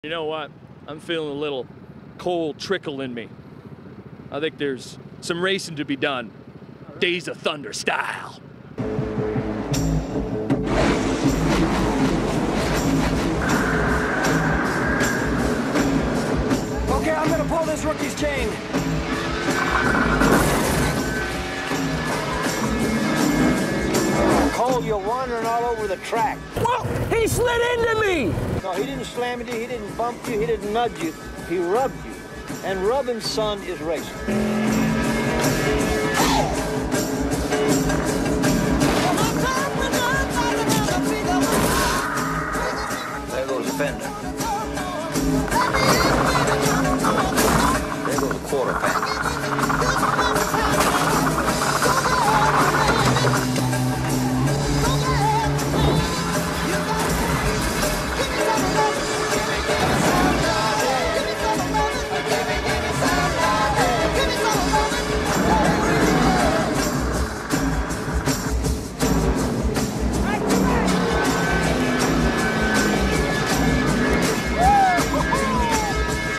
You know what? I'm feeling a little cold trickle in me. I think there's some racing to be done. Days of Thunder style. Okay, I'm gonna pull this rookie's chain. Cole, you're wandering all over the track. Whoa! He slid into me! No, he didn't slam into you, he didn't bump you, he didn't nudge you. He rubbed you. And rubbing, son, is racing. There goes the fender.